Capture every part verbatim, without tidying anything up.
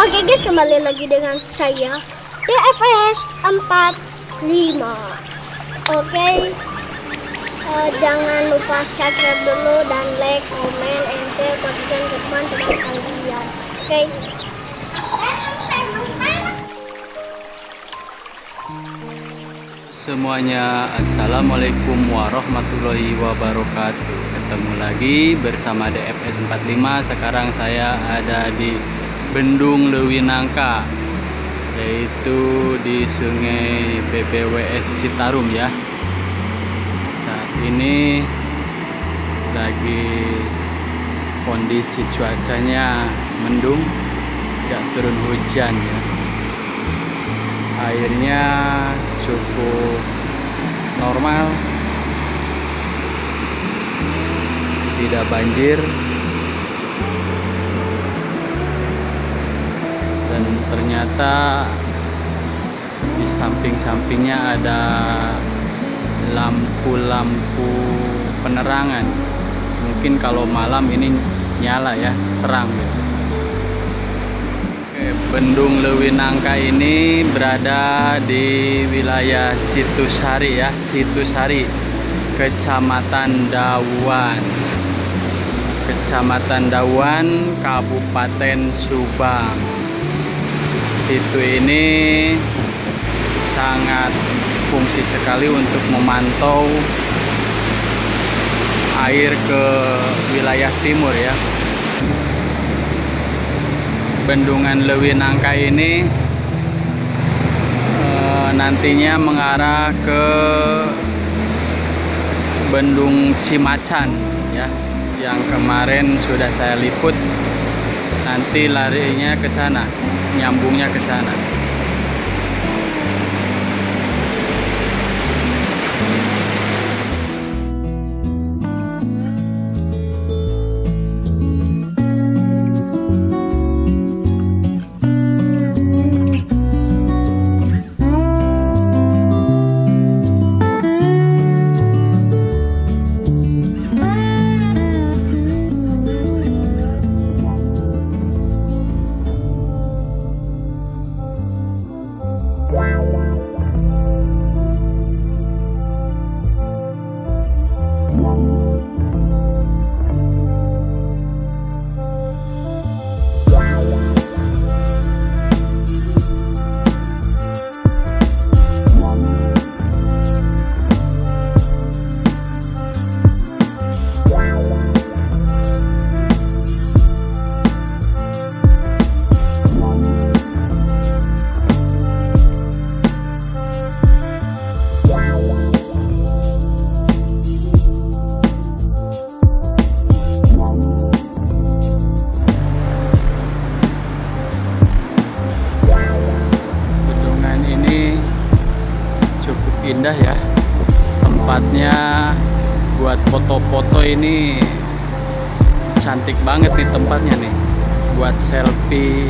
Oke guys, kembali lagi dengan saya D F S empat lima. Oke, uh, jangan lupa subscribe dulu dan like, comment, and share konten ke teman-teman kalian. Oke. Semuanya, assalamualaikum warahmatullahi wabarakatuh. Ketemu lagi bersama D F S empat lima. Sekarang saya ada di Bendung Leuwi Nangka, yaitu di Sungai B B W S Citarum ya. Saat ini lagi kondisi cuacanya mendung, tidak turun hujan ya. Airnya cukup normal, tidak banjir, dan ternyata di samping-sampingnya ada lampu-lampu penerangan. Mungkin kalau malam ini nyala ya, terang gitu. Bendung Leuwi Nangka ini berada di wilayah Situsari ya, Situsari, Kecamatan Dawan, Kecamatan Dawan, Kabupaten Subang. Situ ini sangat fungsi sekali untuk memantau air ke wilayah timur ya. Bendungan Leuwi Nangka ini e, nantinya mengarah ke Bendung Cimacan ya, yang kemarin sudah saya liput. Nanti larinya ke sana, nyambungnya ke sana. Indah ya, tempatnya buat foto-foto ini cantik banget nih tempatnya nih, buat selfie.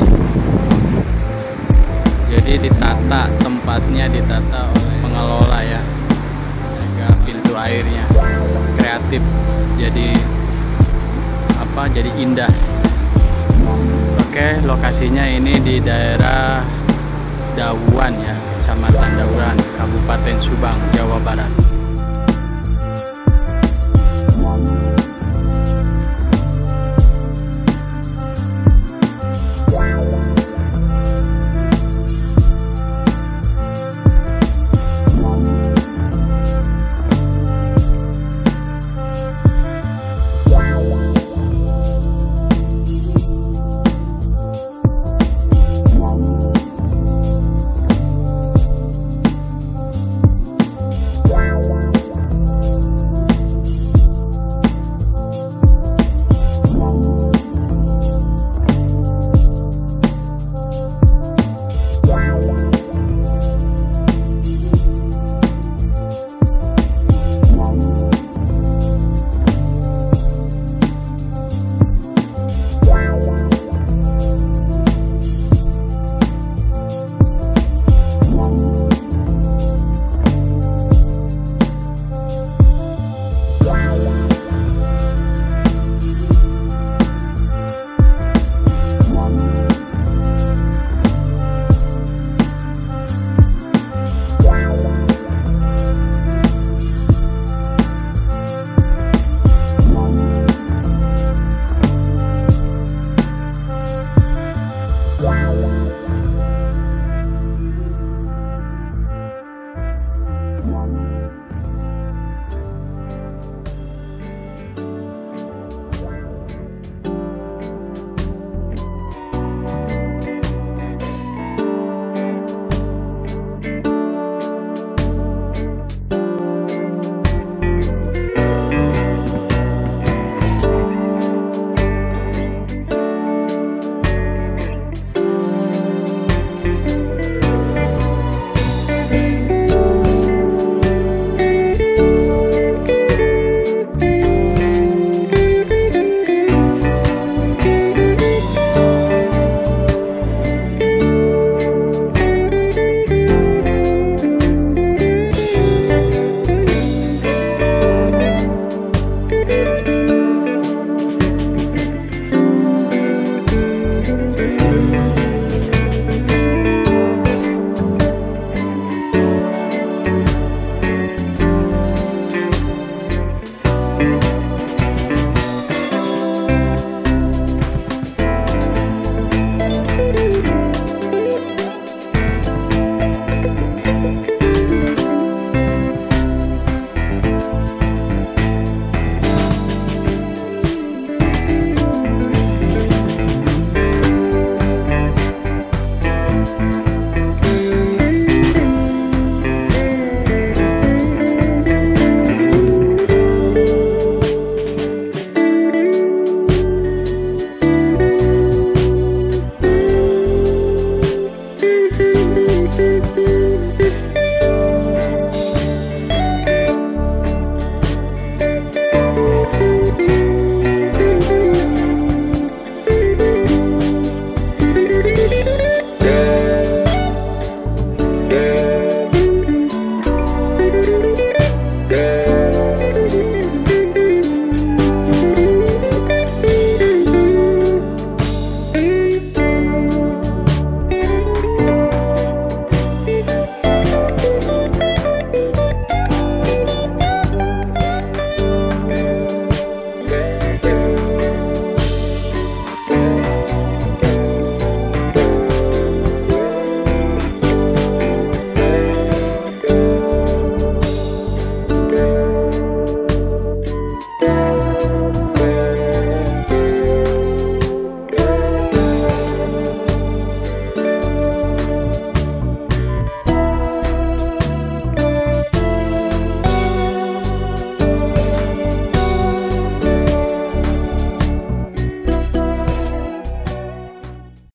Jadi ditata, tempatnya ditata oleh pengelola ya, jaga pintu airnya, kreatif, jadi apa, jadi indah. Oke, lokasinya ini di daerah Dawan ya, Kecamatan Dawan, Kabupaten Subang, Jawa Barat.